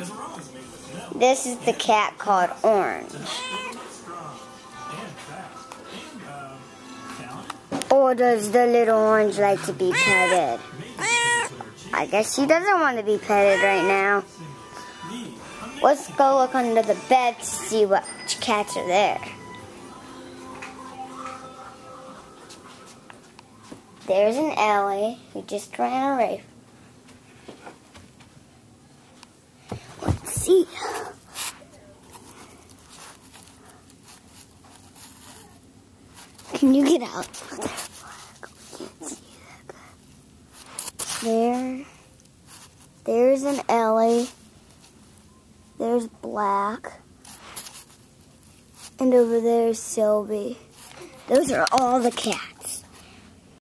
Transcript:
This is the cat called Orange. Or does the little orange like to be petted? I guess she doesn't want to be petted right now. Let's go look under the bed to see what cats are there. There's an Ellie who just ran away. Let's see. Can you get out? There's an Ellie. There's Black. And over there is Sylvie. Those are all the cats.